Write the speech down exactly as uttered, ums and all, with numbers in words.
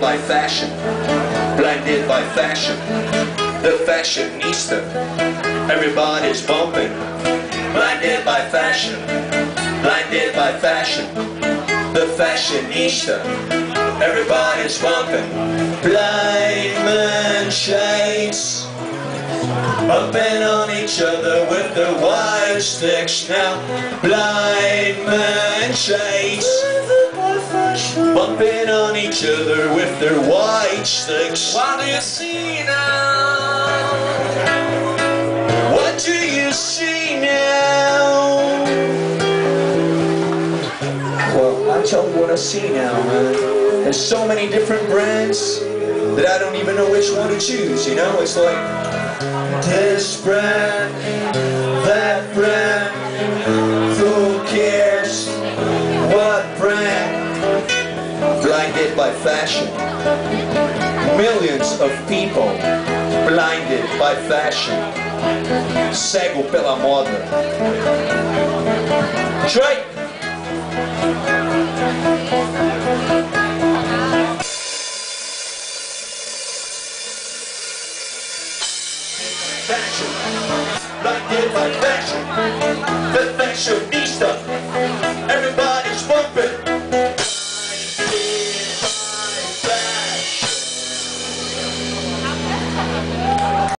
by fashion, blinded by fashion. The fashionista, everybody's bumping. Blinded by fashion, blinded by fashion. The fashionista, everybody's bumping. Blind man shades, bumping on each other with their wire sticks now. Blind man shades, bumping on each other with their white sticks. What do you see now? What do you see now? Well, I'll tell you what I see now, man. There's so many different brands that I don't even know which one to choose, you know? It's like this brand, that brand, who cares what brand? Blinded by fashion. Millions of people blinded by fashion. Cego pela moda. Try. Fashion, blinded by fashion. The fashionista. Everybody.